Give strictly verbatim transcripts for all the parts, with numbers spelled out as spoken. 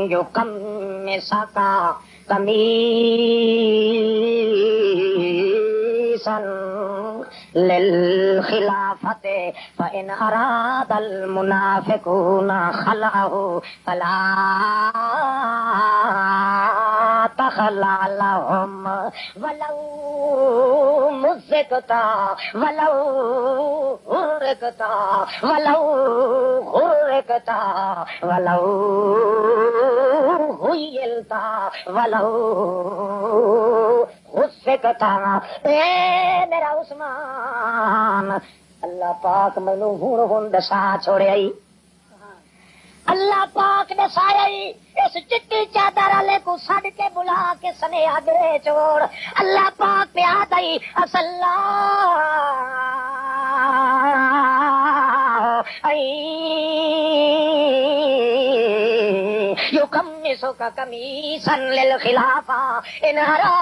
جو کم میں ساکا قمیصا للخلافت فإن أراد المنافقون خلعه فلا تخلع لهم ولو مزقتا ولو غرقتا ولو غرقتا ولو غیلتا ولو غسقتا. اے میرا عثمان اللہ پاک مینو ہوں ہوں دسا چھوڑیا. اللہ پاک نے سارے اس چٹی چادر والے کو سڈ کے بلا کے سنے اگے چھوڑ. اللہ پاک پہ آ گئی اصلا یکمسک قمیصا للخلافہ ان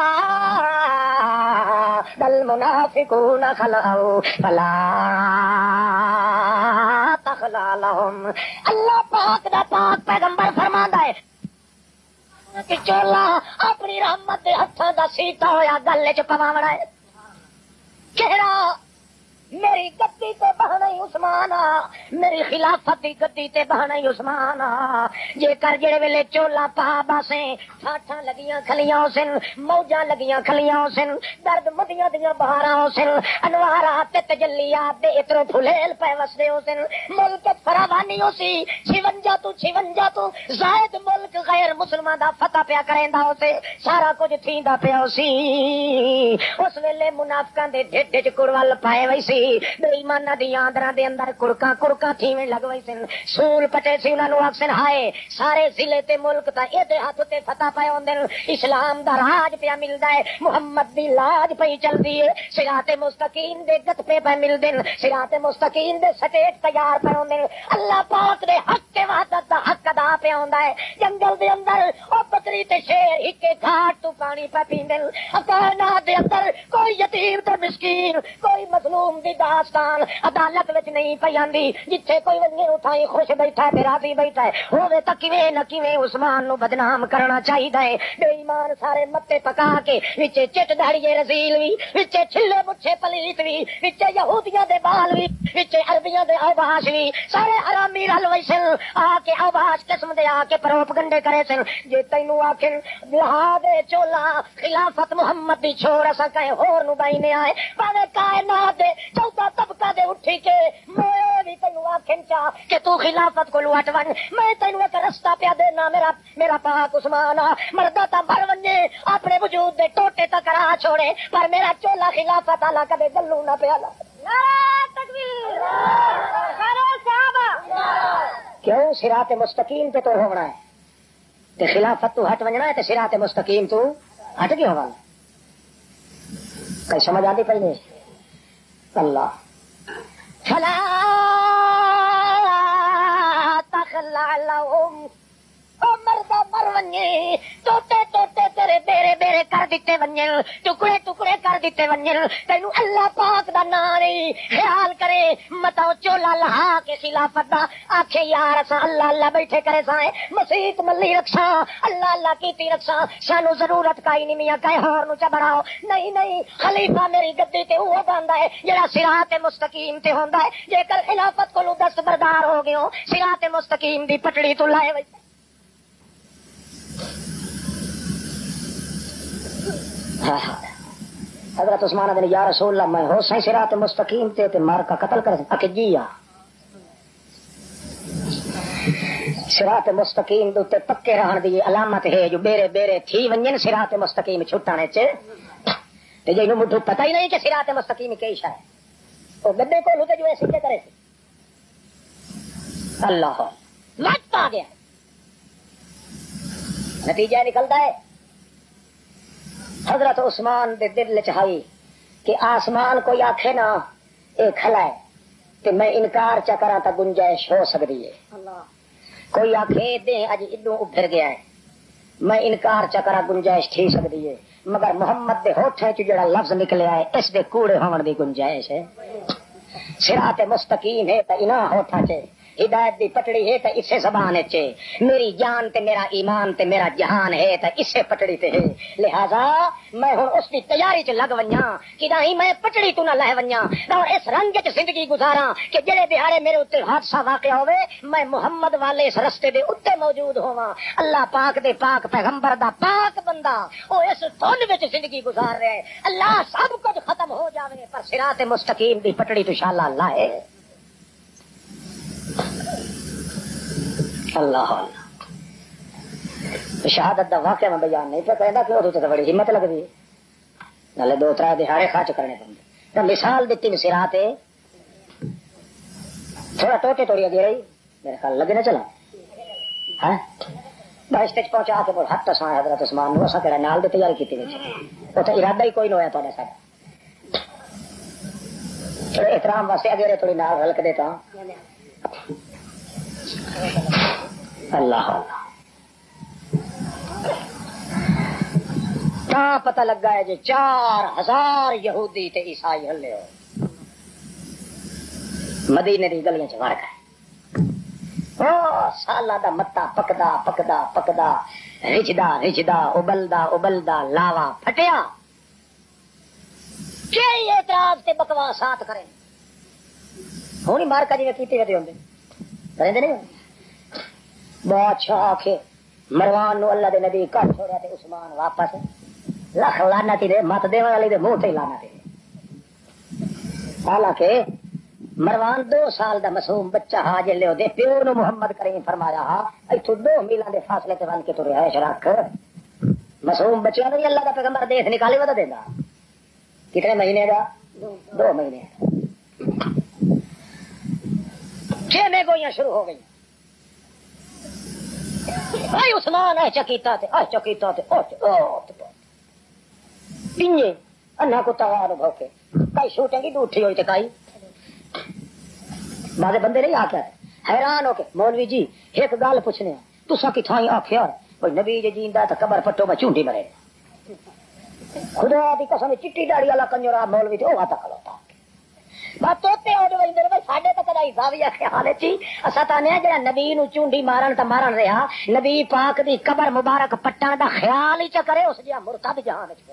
اراد المنافقون خلعه فلا تخلع لهم. اللہ پاک دا پاک پیغمبر فرماندا ہے کہ چولا اپنی رحمت دے ہتھاں دا سیتا ہویا گل وچ پواونا ہے. کہڑا میری گدی تے بہنا ہی عثمان آ, میری خلافت دی گدی تے بہنا ہی عثمان آ. جے کر جڑے ویلے چولا پا باسیں ٹھاٹھاں لگیاں کھلیاں سن, موجاں لگیاں کھلیاں سن, درد مدیاں دیاں بہاراں سن, انوارات تے تجلیات دے اترو پھلیل پے وسدے ہو سن, ملک فراوانی ہو سی چھونجا تو چھونجا تو زائد ملک غیر مسلمان دا فتح پیا کریندا ہو سی, سارا کچھ تھیندا پیا ہو سی. اس ویلے منافقاں دے ڈھڈ وچ کڑول پائے وئی سی, بے ایماناں دی آندراں دے اندر کڑکاں کڑکاں تھیویں لگ وئی سن, سول پٹے سی انہاں نوں آکھسن ہائے سارے ضلع تے ملک تا ایدے ہاتھ تے فتح پے ہوندے, اسلام دا راج پیا ملدا ہے, محمد دی لاج پئی چلدی ہے, صراط مستقیم دے گت پہ پے ملدے, صراط مستقیم دے سٹیج تیار پے ہوندے. اللہ پاک دے حق تے وحدت دا حق ادا پہ ہوندا ہے. جنگل دے اندر او بکری تے شیر ہکے گھاٹ تو پانی پے پیندے, کائنات دے اندر کوئی یتیم تے مسکین کوئی مظلوم دی داستان عدالت وچ نہیں پئی آندی. جتھے کوئی ونجے اٹھائی خوش بیٹھا ہے, راضی بیٹھا ہے, ہوے تک کیویں نہ کیویں عثمان نو بدنام کرنا چاہیدا ہے. بے ایمان سارے متے پکا کے وچے چٹ داڑیے رزیل وی, وچے چھلے مچھے پلیت وی, وچے یہودیاں دے بال وی, وچے عربیاں دے اوباش وی, سارے حرامی رل وئی سن. آ کے اوباش قسم دے آ کے پروپگنڈے کرے سن. جے تینوں آکھن لہا دے چولا خلافت محمد دی چھوڑ اساں کہیں ہور نو بائنے آئے, پاوے کائنات دے چوتھا طبقہ دے اٹھی کے میں بھی تینوں آکھن چاہ کہ تو خلافت کو لوٹ ون, میں تینوں ایک رستہ پیا دینا میرا میرا پاک عثمان آ. مردہ تا مر ونجے اپنے وجود دے ٹوٹے تک راہ چھوڑے, پر میرا چولا خلافت والا کدے گلوں نہ پیا. نعرہ تکبیر, نعرہ صحابہ. کیوں صراط مستقیم تے تو ہونا ہے, تے خلافت تو ہٹ ونجنا ہے, تے صراط مستقیم تو ہٹ کے ہونا. کئی سمجھ آتی پئی نہیں؟ اللہ فلا تخلع لهم, او مردہ مر ونجے ٹوٹے ٹوٹے تیرے بیرے بیرے کر دیتے ونجن, ٹکڑے ٹکڑے کر دیتے ونجن. تینوں اللہ پاک دا نام نہیں خیال کرے متاو چولا لہا کے خلافت دا آکھے یار اساں اللہ اللہ بیٹھے کرے سائیں مسیت ملی رکھسا, اللہ اللہ کیتی رکھسا, سانو ضرورت کائی نہیں میاں کہیں ہور نو چا بڑھاؤ. نہیں نہیں, خلیفہ میری گدی تے اوہ باندا ہے جڑا صراط مستقیم تے ہوندا ہے. جے کر خلافت کو دست بردار ہو گئے ہو, صراط مستقیم دی پٹڑی تو لائے وئی. حضرت عثمان نے یا رسول اللہ میں ہو سائیں صراط مستقیم تے تے مار کا قتل کر اک جی آ صراط مستقیم دے تے پکے رہن دی علامت ہے جو بیرے بیرے تھی ونجن صراط مستقیم چھٹانے چ. تے جے نو مٹھو پتہ ہی نہیں کہ صراط مستقیم کی شے ہے, او گڈے کو لوتے جو ایسے کرے سی. اللہ وقت آ گیا, نتیجہ نکلتا ہے حضرت عثمان دے دل چاہیے کہ آسمان کوئی آخے نا اے کھلا ہے تے میں انکار چا کراں تا گنجائش ہو سکتی ہے. کوئی آخے دے اج ادو ابھر گیا ہے, میں انکار چا کراں گنجائش تھی سکتی ہے, مگر محمد دے ہوٹھے چ جڑا لفظ نکلیا ہے اس دے کوڑے ہون دی گنجائش ہے. صراط مستقیم ہے تے انہاں ہوٹھاں چ ہدایت دی پٹڑی ہے تے اسے زبان چے، میری جان تے میرا ایمان تے میرا جہان ہے تے اسے پٹڑی تے ہے، لہذا میں ہوں اس کی تیاری چ لگ ونجاں کہ نہیں میں پٹڑی تو نہ لہ ونجاں اور اس رنگ چ زندگی گزاراں کہ جڑے دہاڑے میرے اوتے حادثہ واقع ہوے میں محمد والے اس رستے دے اوتے موجود ہوواں۔ اللہ پاک دے پاک پیغمبر دا پاک بندہ او اس دھن وچ زندگی گزار رہا ہے، اللہ سب کچھ ختم ہو جاوے پر صراط مستقیم دی پٹڑی تو انشاءاللہ اللہ ہے۔ اللہ اللہ شہادت دا واقعہ میں بیان نہیں پہ کریں کہ وہ تو بڑی ہمت لگتی ہے، نالے دو تر دہاڑے خرچ کرنے پڑتے تو مثال دیتی صراط ہے، تھوڑا ٹوٹے توڑی اگے رہی میرے خیال لگے نہ چلا ہاں بارش تک پہنچا کے بول ہاتھ سا حضرت عثمان نو اسا کہڑا نال دی تیاری کیتی وچ او تے ارادہ ہی کوئی نہ ہویا تہاڈا ساڈا تھوڑے احترام واسطے اگے تھوڑی نال رل کے دیتا اللہ اللہ کہاں پتہ لگا ہے جی چار ہزار یہودی تے عیسائی ہلے ہو مدینے دی گلیاں چ وڑ گئے، او سالا دا متا پکدا پکدا پکدا رجدا رجدا ابلدا ابلدا لاوا پھٹیا کہ اعتراض تے بکواسات کرے ہونی مارکا جی کیتے ہوتے ہوندے رہندے نہیں بادشاہ آکھے مروان نو اللہ دے نبی کر چھوڑیا تے عثمان واپس لکھ لعنت دے مت دے والے دے منہ تے لعنت دے، حالانکہ مروان دو سال دا معصوم بچہ ہا جلے دے پیو نو محمد کریم فرمایا ہا ایتھوں دو میلاں دے فاصلے تے بن کے تریا ہے شراک معصوم بچیاں نوں اللہ دا پیغمبر دیکھ نکالے ودا دیندا کتنے مہینے دا دو مہینے چھ میں گوئیاں شروع ہو گئی اے عثمان اے چکیتا تے اے چکیتا تے او پنجے انہا کو توار بھوکے کئی شوٹیں گی دوٹھی ہوئی تے کئی بازے بندے نہیں آکھیا حیران ہو کے مولوی جی ایک گل پوچھنے تسا کتھاں آکھیا کوئی نبی جی جیندا تے قبر پٹو میں چونڈی مرے خدا دی قسم چٹی داڑھی والا کنجرا مولوی تے او آتا کھلوتا بات توتے او جو اندر بھائی ساڈے تے کدی زاویہ خیال چی اسا تانے جڑا نبی نو چونڈی مارن تے مارن رہیا نبی پاک دی قبر مبارک پٹن دا خیال ہی چ کرے اس جا مرتد جہان وچ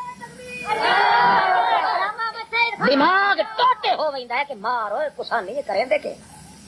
دماغ ٹوٹے ہو ویندا ہے کہ مار ہوئے کسا نہیں کریں دے کے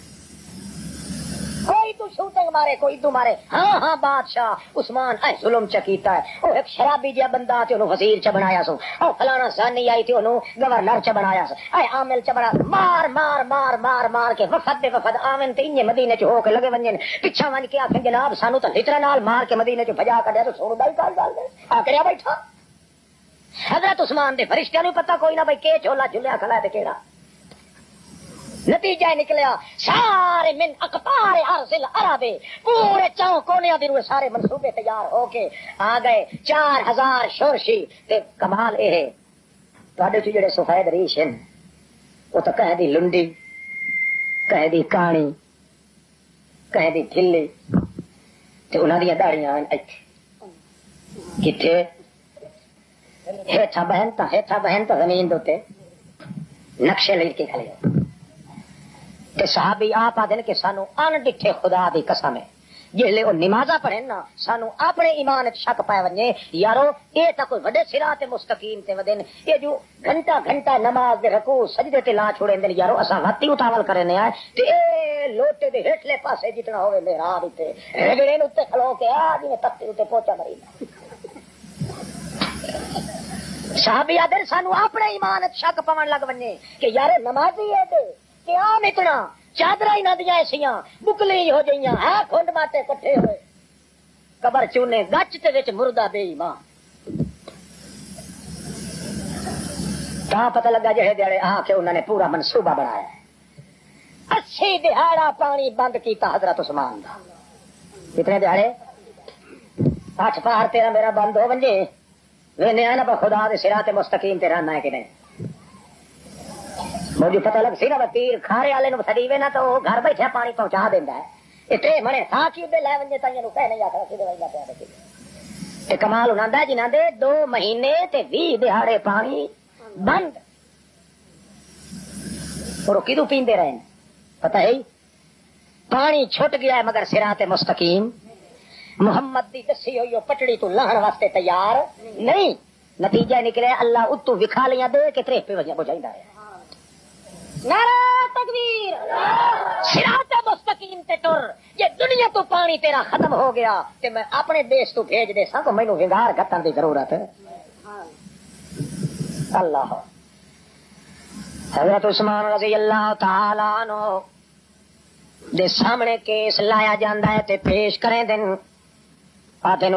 کوئی تو شوٹنگ مارے کوئی تو مارے ہاں ہاں بادشاہ عثمان اے ظلم چکیتا ہے او ایک شرابی جا بندہ تے انہوں وزیر چ بنایا سو او فلانا زانی آئی تے انہوں گورنر چ بنایا سو اے عامل چ بنا مار مار مار مار مار کے وفد دے وفد آمن تے انج مدینے چ ہو کے لگے ونجن پیچھے ون کے آکھن جناب سانو تے لترا نال مار کے مدینے چ بھجا کڈیا تو سونو دل کر گل دے آ کریا بیٹھا حضرت عثمان دے فرشتیاں نوں پتہ کوئی نہ بھئی کے جھولا جھلیا کھلا تے کیڑا نتیجہ نکلیا سارے من اقطار ارض العرب پورے چاؤں کونے دی روئے سارے منصوبے تیار ہو کے آ گئے چار ہزار شورشی تے کمال اے ہے تواڈے چ جڑے سفید ریش ہیں او تے کہے دی لنڈی کہے دی کانی کہے دی ڈھلی تے انہاں دی داڑیاں ایتھے کتے ہیٹھا بہن تا ہیٹھا بہن تا زمین دوتے نقشے لے کے کھلے ہو کہ صحابی آپ آدھے کہ سانو ان ڈٹھے خدا دی قسم ہے جہلے وہ نمازاں پڑھن نا سانو اپنے ایمان شک پائے ونجے یارو اے تا کوئی وڈے صراط مستقیم تے ودن اے جو گھنٹہ گھنٹہ نماز دے رکوع سجدے تے لا چھوڑے اندر یارو اساں واتی اتاول کرنے آئے تے اے لوٹے دے ہٹلے پاسے جتنا ہوے محراب تے رگڑے نوں تے کھلو کے آ جے تختے تے پہنچا مری صحابی آدھے سانو اپنے ایمان شک پون لگ ونجے کہ یار نمازی ہے تے قیام اتنا چادر ہی نہ دیا ایسیاں بکلی ہو جائیاں ہے کھنڈ ماتے کٹھے ہوئے قبر چونے گچ تے وچ مردہ بے ایمان کہاں پتہ لگا جہے دیڑے آ کے انہوں نے پورا منصوبہ بنایا اسی دہاڑا پانی بند کیتا حضرت عثمان دا کتنے دہاڑے اٹھ پار تیرا میرا بند ہو ونجے وینے آنا پر خدا دے صراط مستقیم تے رہنا ہے کہ نہیں مجھے پتہ لگ سی نا تیر کھارے والے نو سدیوے نا تو گھر بیٹھے پانی پہنچا دیندا ہے اتے منے تھا کی دے لے ونجے تائیں نو کہہ نہیں آکھا سی دے ویندا پیا دے تے کمال انہاں دا جنہاں دے دو مہینے تے بیس دہاڑے پانی بند اور کدو پیندے رہے پتہ ہے پانی چھٹ گیا ہے مگر صراط مستقیم محمد دی دسی ہوئی پٹڑی تو لہن واسطے تیار نہیں. نتیجہ نکلے اللہ اتو وکھالیاں دے کے ترے پہ وجہ بجائیں ہے. نعرہ تکبیر صراط مستقیم تے ٹر. یہ دنیا تو پانی تیرا ختم ہو گیا تے میں اپنے دیش تو بھیج دے سا کو مینوں ونگار گھٹن دی ضرورت ہے. اللہ حضرت عثمان رضی اللہ تعالی عنہ دے سامنے کیس لایا جاندا ہے تے پیش کریں دن آتن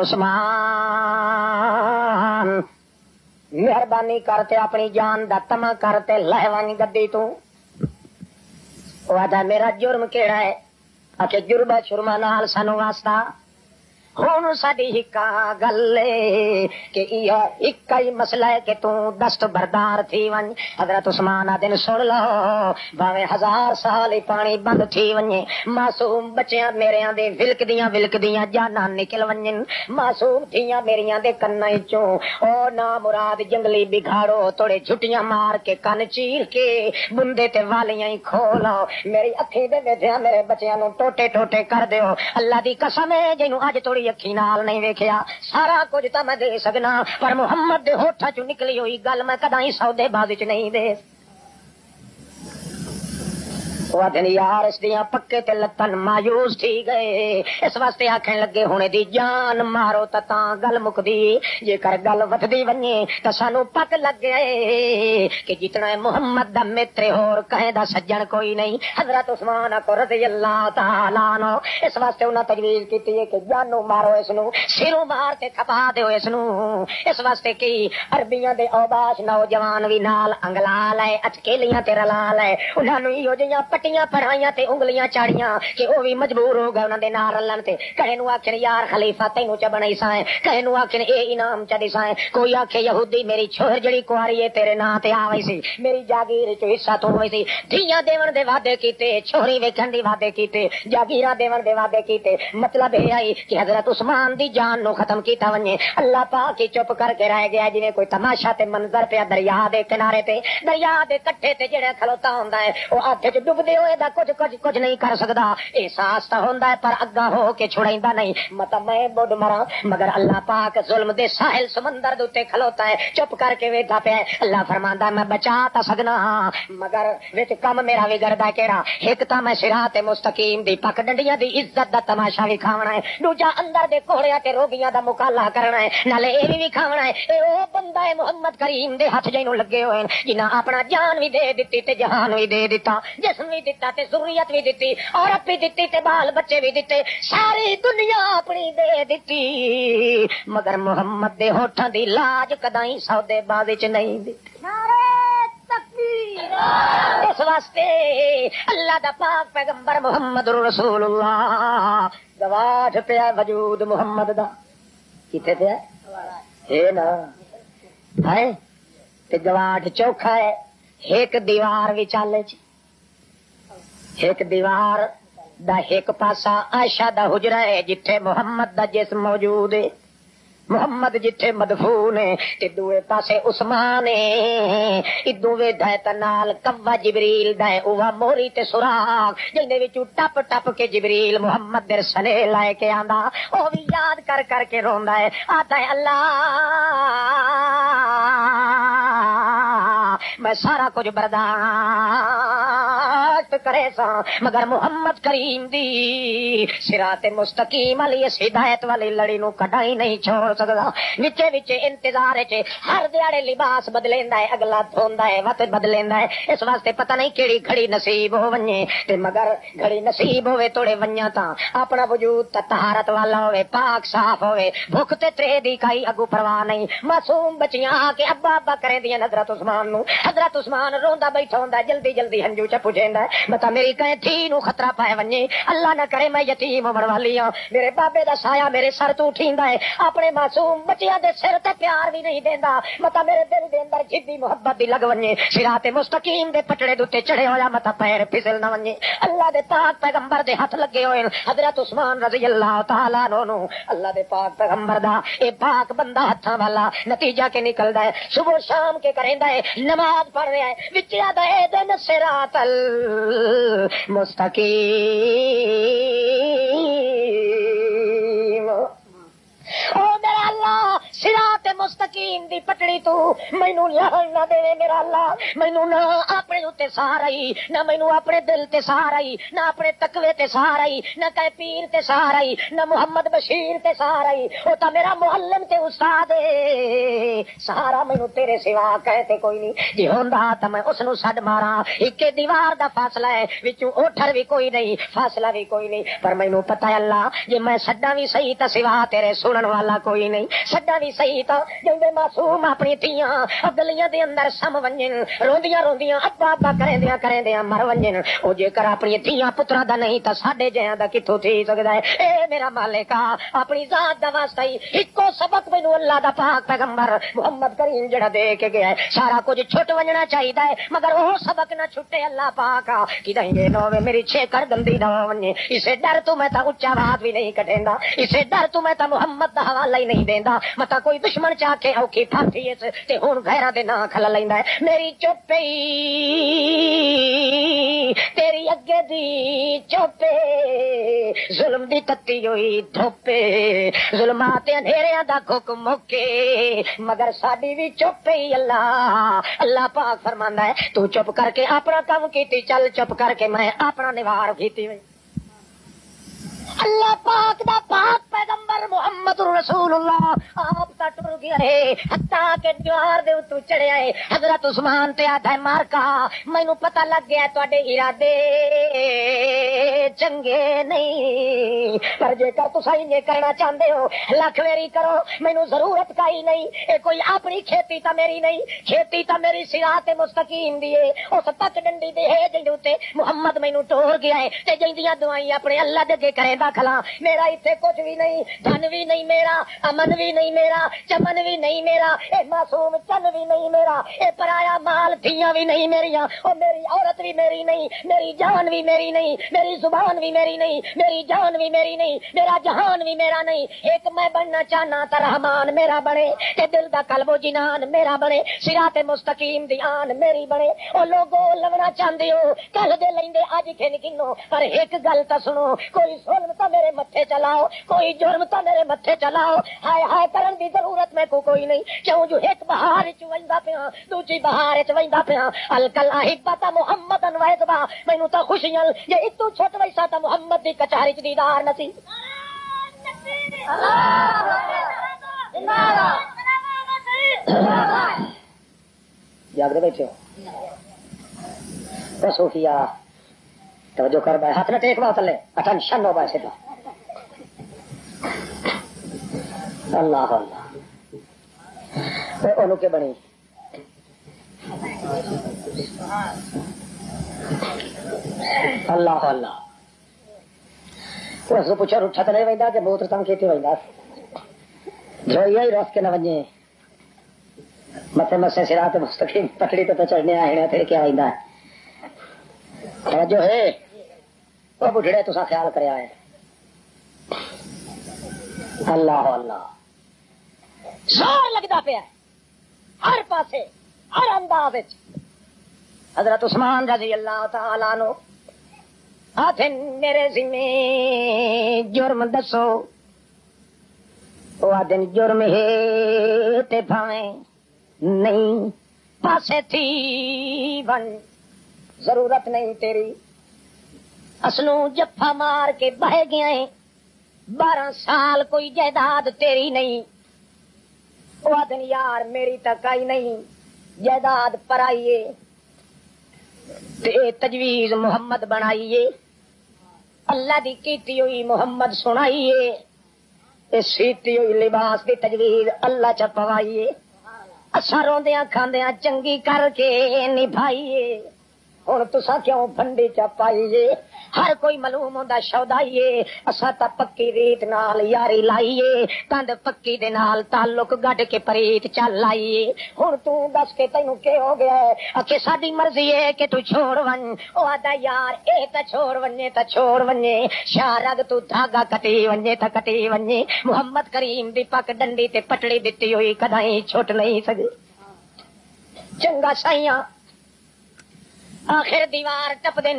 عثمان مہربانی کرتے اپنی جان دا تما کرتے لہوانی گدی تو. وہ آتا میرا جرم کیڑا ہے آکے جربہ شرما نال سانو واسطہ ہوں ساری ہکا گل کہ ہکا ہی مسئلہ ہے کہ تو دست بردار تھی ون. حضرت عثمان دن سن لو باوے ہزار سال ہی پانی بند تھی ونجے معصوم بچیاں میرے دے ولک دیاں ولک دیاں جانا نکل ونجن معصوم تھیاں میریاں دے کنا چوں او نا مراد جنگلی بگاڑو توڑے جھٹیاں مار کے کن چیر کے بندے تے والیاں ہی کھولو میری اکھی دے بیٹھیاں میرے بچیاں نو ٹوٹے ٹوٹے کر دیو. اللہ دی قسم ہے جنوں اج توڑی اکھی نال نہیں ویکھیا سارا کچھ تا میں دے سکنا پر محمد دے ہوٹھاں چوں نکلی ہوئی گل میں کدائی سودے بازی چ نہیں دے. وادن یار اس دیاں پکے تے لتن مایوس تھی گئے اس واسطے آکھن لگے ہونے دی جان مارو تاں گل مکدی جے کر گل ودی ونجے تے سانو پک لگ گئے کہ جتنا محمد دا متر ہور کہیں دا سجن کوئی نہیں. حضرت عثمان کو رضی اللہ تعالی عنہ اس واسطے انہاں تجویز کیتی ہے کہ جانو مارو اس نو سروں مار تے کھپا دیو اس نو. اس واسطے کی عربیاں دے اوباش نوجوان وی نال انگلا لے اٹکیلیاں تے رلا لے انہاں نو ایو جیاں پٹیاں پڑھائیاں تے انگلیاں چاڑیاں کہ وہ بھی مجبور ہو گئے انہاں دے نال رلن تے. کہے نو آکھن یار خلیفہ تینوں چ بنائی سائیں کہے نو آکھن اے انعام چ دی سائیں کوئی آکھے یہودی میری چھوہر جڑی کواری ہے تیرے نام تے آوئی سی میری جاگیر چ حصہ تو ہوئی سی دھیاں دیون دے وعدے کیتے چھوہری ویکھن دی وعدے کیتے جاگیراں دیون دے وعدے کیتے. مطلب اے آئی کہ حضرت عثمان دی جان نو ختم کیتا ونجے اللہ پاک ہی چپ کر کے رہ گیا جویں کوئی تماشا تے منظر پیا دریا دے کنارے تے دریا دے کٹھے تے جڑا کھلوتا ہوندا ہے او ہاتھ وچ ڈبدے ہوئے دا کچھ کچھ کچھ نہیں کر سکدا احساس تا ہوندا ہے پر اگا ہو کے چھڑیندا نہیں. مطلب میں بڈ مراں مگر اللہ پاک ظلم دے ساحل سمندر دے تے کھلوتا ہے چپ کر کے ویکھدا پیا. اللہ فرماندا میں بچا تا سکنا مگر وچ کم میرا وگڑدا کیڑا ایک تا میں صراط مستقیم دی پک ڈنڈیاں دی عزت دا تماشا وکھاونا ہے دوجا اندر دے کوڑیاں تے روگیاں دا مکالا کرنا ہے نالے اے وی وکھاونا ہے اے او بندہ ہے محمد کریم دے ہاتھ جینوں لگے ہوئے جنہاں اپنا جان وی دے دتی تے جہان وی دے دتا جسم وی دتا تے ضروریت بھی دیتی عورت بھی دیتی تے بال بچے بھی دیتے ساری دنیا اپنی دے دیتی مگر محمد دے ہوٹھاں دی لاج کدائی سودے بازی چ نہیں دیتی. اس واسطے اللہ دا پاک پیغمبر محمد رسول اللہ گواہ پیا وجود محمد دا کتے پیا ہے نا ہے تے گواہ چوکھا ہے ایک دیوار بھی چالے چ ایک دیوار دا ایک پاسا عائشہ دا حجرہ ہے جتھے محمد دا جسم موجود ہے محمد جتھے مدفون ہے تے دوے پاسے عثمان ہے ادو وے دے تنال کوا جبریل دا ہے اوہ موری تے سراغ جن دے وچوں ٹپ ٹپ کے جبریل محمد در سنے لائے کے آندا او بھی یاد کر کر کے روندا ہے آتا ہے اللہ میں سارا کچھ برداشت کرے سا مگر محمد کریم دی صراط مستقیم علی اس ہدایت والی لڑی نو کڈائی نہیں چھوڑ سکدا. وچے وچے انتظار چ ہر دیاڑے لباس بدلیندا ہے اگلا دھوندا ہے وقت بدلیندا ہے اس واسطے پتہ نہیں کیڑی گھڑی نصیب ہو ونجے تے مگر گھڑی نصیب ہوے توڑے ونجا تا اپنا وجود طہارت والا ہوے پاک صاف ہوے بھوک تے ترے دی کائی اگو پرواہ نہیں. معصوم بچیاں آ کے ابا ابا کرے دیاں حضرت عثمان نو حضرت عثمان روندا بیٹھا ہوندا جلدی جلدی ہنجو چ پجیندا ہے بتا میری کہیں تھی نو خطرہ پائے ونجے اللہ نہ کرے میں یتیم ہوڑ والی ہاں میرے بابے دا سایہ میرے سر تو اٹھیندا ہے اپنے معصوم بچیاں دے سر تے پیار بھی نہیں دیندا متا میرے دل دے اندر جدی محبت دی لگ ونجے صراط مستقیم دے پٹڑے دے چڑھے ہویا متا پیر پھسل نہ ونجے اللہ دے پاک پیغمبر دے ہاتھ لگے ہوئے حضرت عثمان رضی اللہ تعالی عنہ اللہ دے پاک پیغمبر دا اے پاک بندہ ہتھاں والا نتیجہ کے نکلدا ہے صبح شام کے کریندا ہے نماز نماز پڑھ رہا ہے وچیا دے دن صراط المستقیم او میرا اللہ صراط مستقیم دی پٹڑی تو مینوں لہن نہ دے میرا اللہ مینوں نہ اپنے اوتے سہارا نہ مینوں اپنے دل تے سہارا نہ اپنے تقوی تے سہارا نہ کہ پیر تے سہارا نہ محمد بشیر تے سہارا او تا میرا معلم تے استاد ہے سہارا مینوں تیرے سوا کہتے کوئی نہیں جی ہوندا تے میں اس نو چھڈ ماراں ایک دیوار دا فاصلہ ہے وچوں اوٹھر بھی کوئی نہیں فاصلہ بھی کوئی نہیں پر مینوں پتہ ہے اللہ جے میں چھڈاں وی صحیح تے سوا تیرے سنن والا کوئی نہیں چھڈاں وی صحیح تے جندے معصوم اپنی تھیاں گلیاں دے اندر سم ونجن روندیاں روندیاں ابا ابا کریندیاں کریندیاں مر ونجن او جے کر اپنی تھیاں پتراں دا نہیں تے ساڈے جیاں دا کتھوں تھی سکدا ہے اے میرا مالک اپنی ذات دا واسطہ ہی اکو سبق مینوں اللہ دا پاک پیغمبر محمد کریم جڑا دے کے گیا ہے سارا کچھ چھٹ ونجنا چاہیدا ہے مگر وہ سبق نہ چھٹے اللہ پاک کدیں یہ نہ ہوے میری چھیکڑ گندی نہ ونجے اسے ڈر تو میں تا اونچا آواز بھی نہیں کڈیندا اسے ڈر تو میں تا محمد دا حوالہ ہی نہیں دیندا متا کوئی دشمن چاہ کے اوکھی پھاٹی تے ہن غیراں دے نام کھلا لیندا ہے میری چپی تیری اگے دی چوپے ظلم دی تتی ہوئی دھوپے ظلمات اندھیریاں دا کھک موکے مگر ساڈی بھی چپ ہی اللہ اللہ پاک فرماندا ہے تو چپ کر کے اپنا کام کیتی چل چپ کر کے میں اپنا نوار کیتی وے اللہ پاک دا پاک پیغمبر محمد رسول اللہ آپ تا ٹر گیا ہے حتیٰ کہ دیوار دے اتوں چڑھیا ہے حضرت عثمان تے آدھا ہے مار کا مینوں پتہ لگ گیا تواڈے ارادے چنگے نہیں پر جے کر تساں یہ کرنا چاہندے ہو لکھ ویری کرو مینوں ضرورت کائی نہیں اے کوئی اپنی کھیتی تا میری نہیں کھیتی تا میری صراط مستقیم دی ہے اس تک ڈنڈی دے ہے جے تے محمد مینوں ٹور گیا ہے تے جیندیاں دعائیں اپنے اللہ دے اگے کرے کھلا میرا اتنے کچھ بھی نہیں دھن بھی نہیں میرا امن بھی نہیں میرا چمن بھی نہیں میرا اے معصوم چن بھی نہیں میرا اے پرایا مال تھیاں بھی نہیں میریاں او میری عورت بھی میری نہیں میری جان بھی میری نہیں میری زبان بھی میری نہیں میری جان بھی میری نہیں میرا جہان بھی میرا نہیں ایک میں بننا چاہنا تا رحمان میرا بنے تے دل دا قلب و جنان میرا بنے صراط مستقیم دی آن میری بنے او لوگو لونا چاہندے ہو کل دے لیندے اج کھن کنو پر ایک گل تا سنو کوئی ظلم تا میرے متھے چلاؤ کوئی جرم تا میرے متھے چلاؤ ہائے ہائے کرن دی ضرورت میں کو کوئی نہیں کیوں جو ایک بہار وچ ویندا پیا دوجی بہار وچ ویندا پیا الکل احبت محمد ویدبا مینوں تا خوشیاں جے اتو چھٹ ویسا تا محمد دی کچہری وچ دیدار نصیب جاگدے بیٹھے ہو صوفیہ توجہ کر بھائی ہاتھ نہ ٹیک باؤ تلے اٹینشن ہو بھائی سیدھا اللہ اللہ انہوں کے بنی اللہ اللہ اس پوچھا روٹھا تو نہیں ویندا کہ بہت تنگ کیتی ویندا دھویا ہی رس کے نہ ونجے متے مسے صراط مستقیم پٹڑی تے چڑھنے آئے تھے کیا ویندا جو ہے وہ بڑھڑے تو خیال کریا ہے اللہ اللہ زور لگتا پیا ہر پاسے ہر انداز حضرت عثمان رضی اللہ تعالیٰ عنہ آتھن میرے ذمہ جرم دسو وہ آدھن جرم ہے تے بھاویں نہیں پاسے تھی بن ضرورت نہیں تیری اصلوں جفا مار کے بہ گیا ہے بارہ سال کوئی جائیداد تیری نہیں وہ آدھن یار میری تکائی نہیں جائیداد پرائیے تجویز محمد بنائیے اللہ دی کیتی ہوئی محمد سنائیے سیتی ہوئی لباس دی تجویز اللہ چ پوائیے اچھا روندیاں کھاندیاں چنگی کر کے نبھائیے ہوں تسا کیوں بنڈی چ پائیے ہر کوئی معلوم ہوندا شودائیے اسا تا پکی ریت نال یاری لائیے کند پکی دے نال تعلق گڈ کے پریت چل لائیے ہن تو دس کے تینوں کی ہو گیا ہے اکھے ساڈی مرضی ہے کہ تو چھوڑ ون او آدا یار اے تا چھوڑ ونجے تا چھوڑ ونجے شاہ رگ تو دھاگا کٹی ونجے تا کٹی ونجے محمد کریم دی پک ڈنڈی تے پٹڑی دتی ہوئی کدائیں چھوٹ نہیں سکدی چنگا سائیاں آخر دیوار ٹپ دن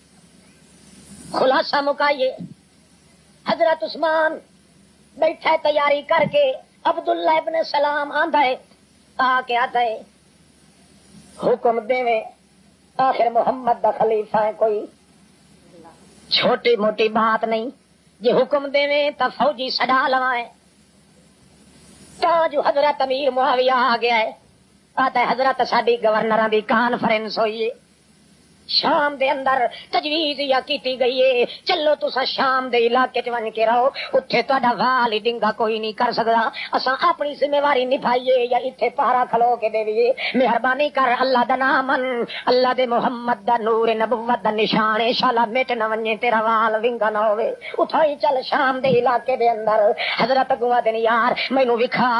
خلاصہ مکائیے حضرت عثمان بیٹھا تیاری کر کے عبداللہ ابن سلام آندا ہے آ کے آتا ہے حکم دے آخر محمد دا خلیفہ ہے کوئی چھوٹی موٹی بات نہیں جی حکم دے تو فوجی سڈا لوائے تا جو حضرت امیر معاویہ آ گیا ہے آتا ہے حضرت ساڈی گورنر دی کانفرنس ہوئی ہے شام دے اندر تجویز یا کیتی گئی ہے چلو تسا شام دے علاقے چ ون کے رہو اتھے تہاڈا وال ہی ڈنگا کوئی نہیں کر سکدا اساں اپنی ذمہ داری نبھائیے یا اتھے پہرا کھلو کے دیویے مہربانی کر اللہ دا نام من اللہ دے محمد دا نور نبوت دا نشان انشاءاللہ مٹ نہ ونجے تیرا وال ونگا نہ ہوے اٹھائی چل شام دے علاقے دے اندر حضرت اگوا دن یار مینوں وکھا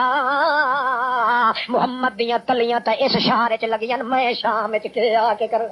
محمد دیاں تلیاں تے اس شہر وچ لگیاں میں شام وچ کے آ کے کر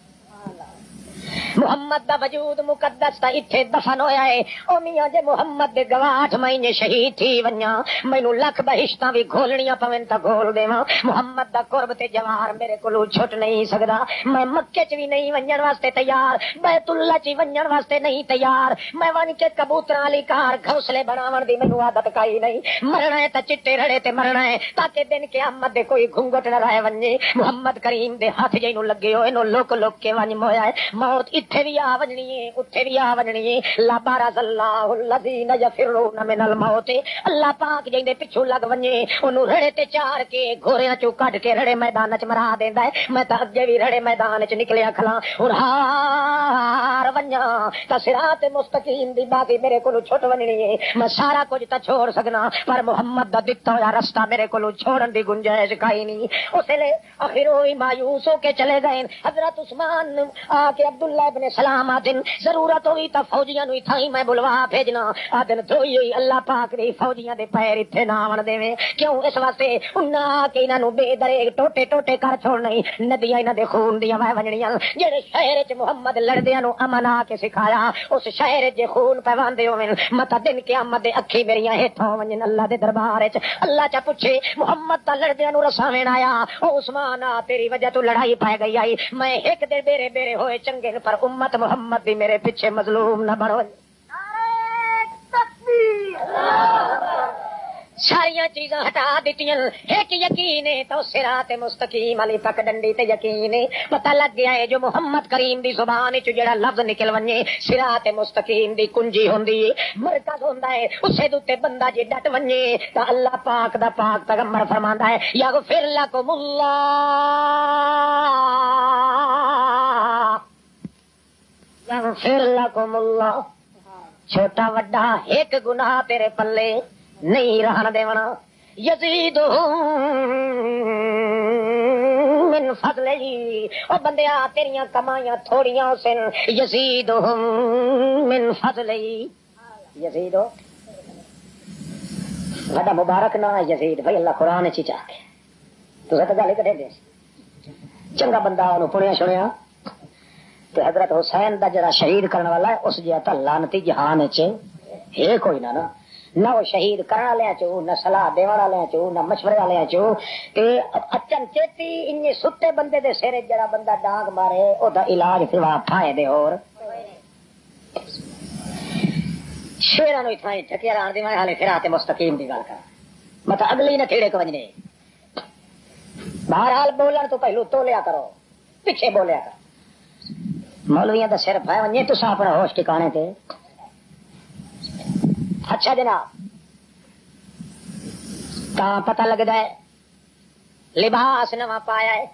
محمد دا وجود مقدس تا اتھے دفن ہویا ہے او میاں جے محمد دے گواٹھ میں شہید تھی ونجا مینوں لکھ بہشتاں وی گھولنیاں پویں تا گھول دیواں محمد دا قرب تے جوار میرے کولوں چھٹ نہیں سکدا میں مکے چ وی نہیں ونجن واسطے تیار بیت اللہ چ ونجن واسطے نہیں تیار میں ون کے کبوتراں والی کار گھونسلے بناون دی مینوں عادت کائی نہیں مرنا ہے تے چٹے رڑے تے مرنا ہے تاکہ دن قیامت دے کوئی گھنگٹ نہ رہ ونجے محمد کریم دے ہاتھ جے نوں لگے ہوئے نو لوک لوک کے ونج مویا ہے موت اتھے بھی آ ونجنی ہے اتھے بھی آ ونجنی ہے لا بارز اللہ الذین یفرون من الموت اللہ پاک جیندے پچھو لگ ونجے اونوں رڑے تے چار کے گھوڑیاں چوں کڈ کے رڑے میدان وچ مرا دیندا ہے میں تا اگے بھی رڑے میدان وچ نکلیا کھلاں اور ہار ونجا تا صراط مستقیم دی باقی میرے کولوں چھٹ ونجنی ہے میں سارا کچھ تا چھوڑ سکنا پر محمد دا دتا ہویا رستہ میرے کولوں چھوڑن دی گنجائش کائی نہیں اس لیے آخر ہوئی مایوس ہو کے چلے گئے حضرت عثمان آ کے عبداللہ ابن سلام آدن ضرورت ہوئی تا فوجیاں نو تھائی میں بلوا بھیجنا آدن دھوئی ہوئی اللہ پاک دی فوجیاں دے پیر اتھے نہ آون دیویں کیوں اس واسطے انہاں کہ انہاں نو بے درے ٹوٹے ٹوٹے کر چھوڑنی ندیاں انہاں دے خون دیاں وہ ونجنیاں جڑے شہر وچ محمد لڑدیاں نو امن آ کے سکھایا اس شہر وچ خون پواندے ہوویں متا دن قیامت دے اکھی میریاں ہتھوں ونجن اللہ دے دربار وچ اللہ چا پوچھے محمد تا لڑدیاں نو رساویں آیا او عثمان آ تیری وجہ تو لڑائی پے گئی آئی میں ایک دے بیرے بیرے ہوئے چنگے پر امت محمد دی میرے پیچھے مظلوم نہ بڑھو ساری چیزاں ہٹا دیتی ایک یقین ہے تو صراط مستقیم علی تک ڈنڈی تے یقین ہے پتہ لگ گیا ہے جو محمد کریم دی زبان وچ جڑا لفظ نکل ونجے صراط مستقیم دی کنجی ہوندی ہے مرکز ہوندا ہے اسے دے بندہ جے ڈٹ ونجے تا اللہ پاک دا پاک پیغمبر فرماندا ہے یغفر لکم اللہ یغفر لکم اللہ چھوٹا وڈا ایک گناہ تیرے پلے نہیں رہن دیونا یزیدہم من فضلہ او بندیا تیریاں کمائیاں تھوڑیاں سن یزیدہم من فضلہ یزیدو بڑا مبارک نا یزید بھائی اللہ قرآن چی چاہ کے تو ستا گالے کٹے دے چنگا بندہ انہوں پڑیا شنیا تو حضرت حسین دا جڑا شہید کرنے والا ہے اس جہتا لانتی جہان چے ہے کوئی نہ نا نہ وہ شہید کرنا لیا چو نہ صلاح دیوانا لیا چو نہ مشورے لیا چو تے اچن چیتی انہیں ستے بندے دے سیرے جڑا بندہ ڈانگ مارے او دا علاج پھر وہاں پھائے دے اور شیرانو اتھائیں ٹھکیا ران دی مانے حالے صراط مستقیم دی گال کر مطلب اگلی نہ تھیڑے کو وجنے بہرحال بولن تو پہلو تو لیا کرو پیچھے بولیا کر مولویاں دا سر پھائے ونجے تو سا اپنا ہوش ٹھکانے تے اچھا جناب تا پتہ لگتا ہے لباس نواں پایا ہے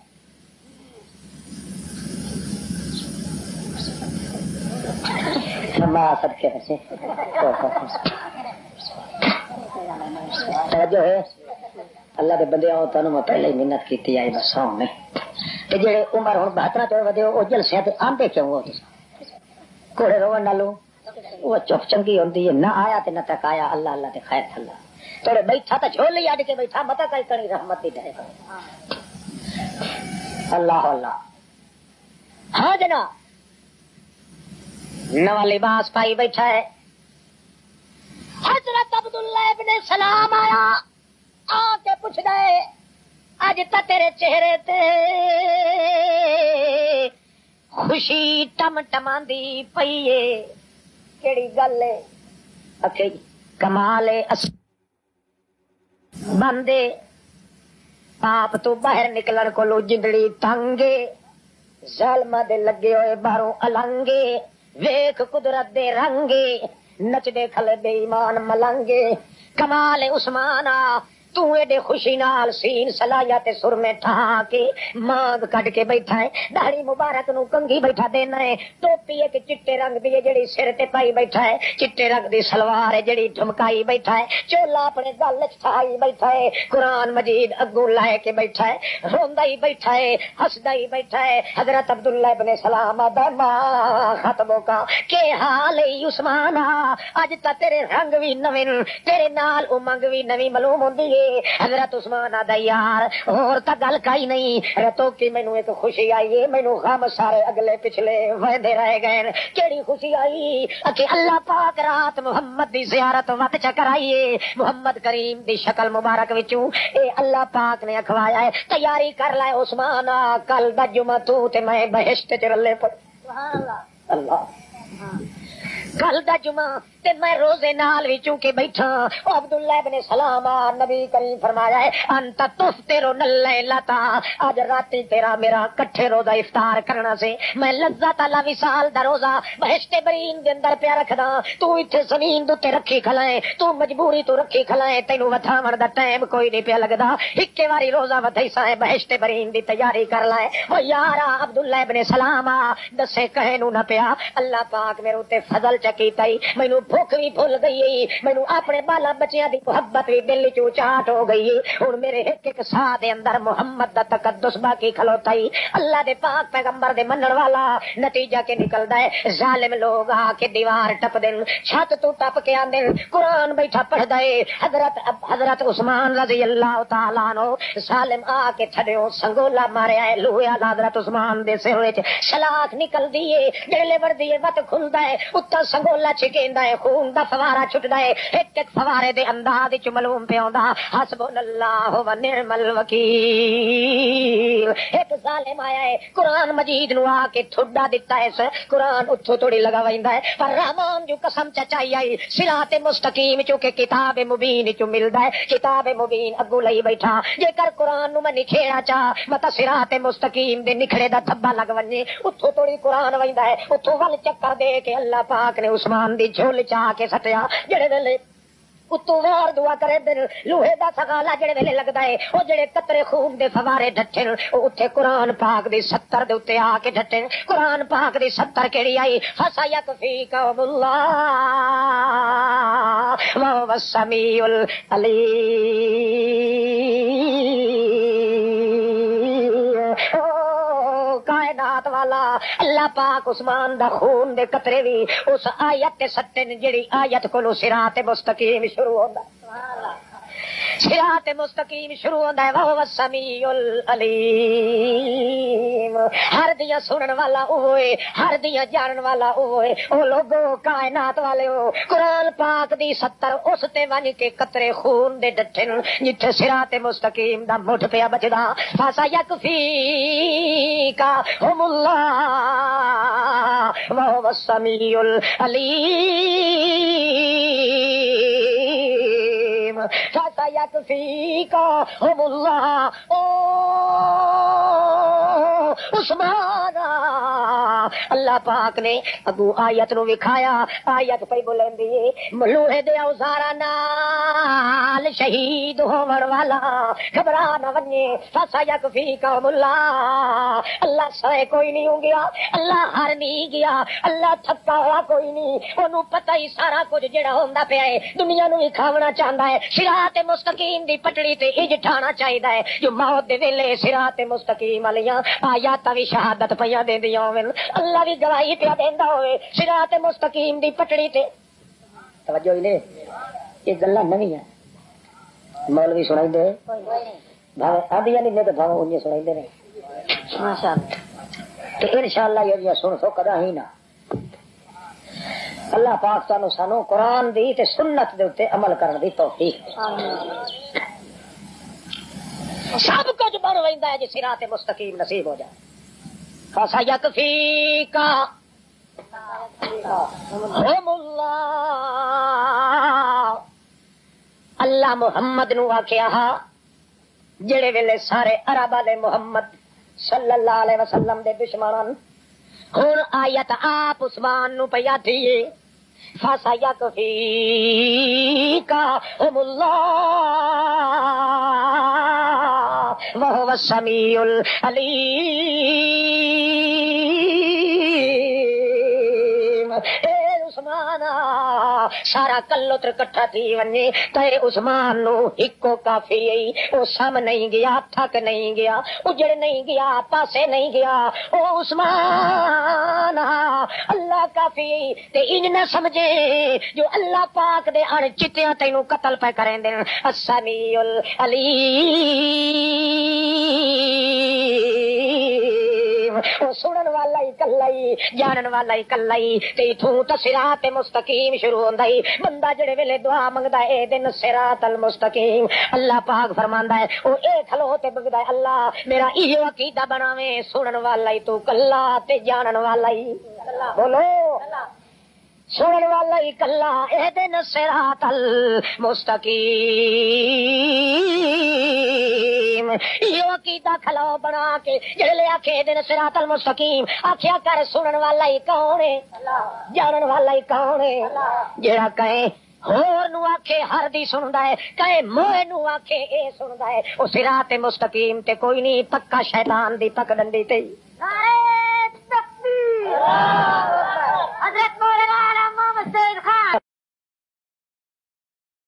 صدقے سے جو ہے اللہ کے بندے آؤ تمہیں پہلے ہی محنت کی آئی بس میں جی عمر ہوں بہتر چوڑ ودے وہ جلسے آتے کیوں ہو گھوڑے رو نالو وہ چپ چنگی ہوتی ہے نہ آیا تو نہ تک آیا اللہ اللہ تے خیر اللہ تھوڑے بیٹھا تو جھول ہی اڈ کے بیٹھا متا کئی کرنی رحمت دی ڈے اللہ اللہ ہاں جناب نواں لباس پائی بیٹھا ہے حضرت عبداللہ ابن سلام آیا آ کے پوچھ دے اج تا تیرے چہرے تے خوشی ٹم ٹماندی پئی ہے کیڑی گل ہے اکھے کمال اس بندے آپ تو باہر نکلن کو جندڑی تنگے ظالمہ دے لگے ہوئے باہروں النگے ویکھ قدرت دے رنگے نچ دے کھلے بے ایمان ملنگے کمال عثمانہ تو ایڈے خوشی نال سین سلایا تے سر میں ٹھا کے مانگ کٹ کے بیٹھا ہے داڑھی مبارک نو کنگھی بیٹھا دینا ہے ٹوپی ایک چٹے رنگ دی جڑی سر تے پائی بیٹھا ہے چٹے رنگ دی سلوار ہے جڑی ڈھمکائی بیٹھا ہے چولا اپنے گل وچ ٹھائی بیٹھا ہے قرآن مجید اگوں لائے کے بیٹھا ہے روندا ہی بیٹھا ہے ہسدا ہی بیٹھا ہے حضرت عبداللہ ابن سلام دا ماں ختموں کا کہ حال ہے عثمانہ اج تا تیرے رنگ وی نویں تیرے نال امنگ وی نویں معلوم ہوندی ہے حضرت عثمان آدھا یار اور تا گل کئی نہیں رتو کی مینو ایک خوشی آئی ہے مینو غم سارے اگلے پچھلے وہدے رہ گئے کیڑی خوشی آئی کہ اللہ پاک رات محمد دی زیارت وقت چکرائیے محمد کریم دی شکل مبارک وچوں اے اللہ پاک نے اکھوایا ہے تیاری کر لے عثمان کل دا جمعہ تو تے میں بہشت چ رلے پڑ سبحان اللہ اللہ کل دا جمعہ تے میں روزے نال وچوں کے بیٹھا او عبداللہ ابن سلام نبی کریم فرمایا ہے انت تفطر اللیلتا اج راتی تیرا میرا کٹھے روزہ افطار کرنا سے میں لذت اللہ وصال دا روزہ بہشت برین دے اندر پیا رکھدا تو ایتھے زمین دے رکھی کھلائے تو مجبوری تو رکھی کھلائے تینوں وتھاون دا ٹائم کوئی نہیں پیا لگدا اکے واری روزہ ودھائی سائے بہشت برین دی تیاری کر لائے او یارا عبداللہ ابن سلام دسے کہے نو نہ پیا اللہ پاک میرے تے فضل چکیتا ہی مینوں بھوک بھی بھول گئی مینو اپنے بالا بچیاں دی محبت بھی دل چو چاٹ ہو گئی ہن میرے ایک ایک ساہ دے اندر محمد دا تقدس باقی کھلوتا ہی اللہ دے پاک پیغمبر دے منن والا نتیجہ کے نکلدا ہے ظالم لوگ آ کے دیوار ٹپ دین چھت تو ٹپ کے آندے قرآن بیٹھا پڑھدا ہے حضرت حضرت عثمان رضی اللہ تعالی عنہ ظالم آ کے تھڑیوں سنگولا ماریا ہے لوہیا حضرت عثمان دے سر وچ شلاخ نکلدی ہے جڑے وردی ہے وت کھلدا ہے اُتر سنگولا چھکیندا ہے خون دا فوارا چھٹدا ہے ایک ایک فوارے دے انداز وچ معلوم پیوندا حسبنا اللہ و نعم الوکیل ایک ظالم آیا ہے قرآن مجید نو آ کے ٹھڈا دتا ہے قرآن اتھوں تھوڑی لگا ویندا ہے پر رحمان جو قسم چچائی آئی صراط مستقیم چونکہ کتاب مبین چ ملدا ہے کتاب مبین اگوں لئی بیٹھا جے کر قرآن نو میں نکھیڑا چا متا صراط مستقیم دے نکھڑے دا دھبا لگ ونجے اتھوں تھوڑی قرآن ویندا ہے اتھوں ول چکر دے کے اللہ پاک نے عثمان دی جھول چا کے سٹیا جڑے ویلے اتو وار دعا کرے دن لوہے دا سگالا جڑے ویلے لگدا ہے او جڑے قطرے خون دے فوارے ڈٹھن او اوتھے قرآن پاک دی ستر دے اوتے آ کے ڈٹھن قرآن پاک دی ستر کیڑی آئی فسیکفیکم اللہ وهو السمیع العلیم کائنات والا اللہ پاک عثمان دا خون دے قطرے بھی اس آیت سٹن جڑی آیت کو صراط مستقیم شروع ہوندا سبحان اللہ صراط مستقیم شروع ہوندا ہے وہ السمیع العلیم ہر دیا سنن والا اوے ہر دیا جانن والا اوے او لوگو کائنات والے ہو قرآن پاک دی ستر اس تے ونج کے قطرے خون دے ڈٹھن جتھے صراط مستقیم دا مٹھ پیا بچدا فاسا یکفیکا ہم اللہ وہ السمیع العلیم فاسا یکفیکا ہم اللہ او عثمان اللہ پاک نے اگو آیت نو وکھایا آیت پہ بلندی لوہے دے اوزارا نال شہید ہون والا گھبرا نہ ونجے فسا یکفیکم اللہ اللہ سائے کوئی نہیں ہو گیا اللہ ہار نہیں گیا اللہ تھکا ہوا کوئی نہیں اونوں پتہ ہی سارا کچھ جڑا ہوندا پیا ہے دنیا نو ہی کھاونا چاہندا ہے صراط مستقیم دی پٹڑی تے اج ٹھانا چاہیدا ہے جو موت دے ویلے صراط مستقیم والیاں آیات بھی شہادت پیا دیندیاں ہوون اللہ بھی گواہی پیا دیندا ہوئے صراط مستقیم دی پٹڑی تے توجہ ہی نے یہ گلاں نویں ہیں مولوی سنائیندے بھاوے آدیاں نہیں تے بھاوے اونجے سنائیندے نے ماشاءاللہ تے انشاءاللہ یہ سن سو کدا ہی نہ اللہ پاک سانو سانو قرآن دی تے سنت دے اوتے عمل کرن دی توفیق آمین سب کچھ بن ویندا ہے جی صراط مستقیم نصیب ہو جائے. فَسَيَكْفِيكَ هُمُ اللَّهُ. اللہ محمد نو آکھیا جڑے ویلے سارے عرب والے محمد صلی اللہ علیہ وسلم دے دشمنان ہن آیت آپ عثمان نو پیا تھی فَسَيَكْفِيكَ هُمُ اللَّهُ وَهُوَ السَّمِيعُ الْعَلِيمُ. اے عثمان سارا کلوتر کٹھا تھی ونجے تے عثمان نو ہکو کافی ای. او سم نہیں گیا تھک نہیں گیا اجڑ نہیں گیا پاسے نہیں گیا. او عثمان اللہ کافی تے انج نہ سمجھے جو اللہ پاک دے ان چتیاں تینوں قتل پہ کریں دے. السمیع العلیم. او سنن والا ہی کلا ہی جانن والا ہی کلا ہی تے ایتھوں تے صراط مستقیم شروع ہوندا ہی. بندہ جڑے ویلے دعا منگدا ہے اے دن صراط المستقیم اللہ پاک فرماندا ہے او اے کھلو تے منگدا ہے اللہ میرا ایہو عقیدہ بناویں سنن والا ہی تو کلا تے جانن والا ہی بولو سنن والا ہی کلا اہدنا الصراط المستقیم. یہ عقیدہ کھلو بنا کے جڑے آکھے اہدنا الصراط المستقیم آکھیا کر سنن والا ہی کون ہے جانن والا ہی کون ہے. جڑا کہے ہور نو آکھے ہر دی سندا ہے کہے موئے نو آکھے اے سندا ہے. او صراط مستقیم تے کوئی نہیں پکا شیطان دی پک ڈنڈی تے. نعرہ تکبیر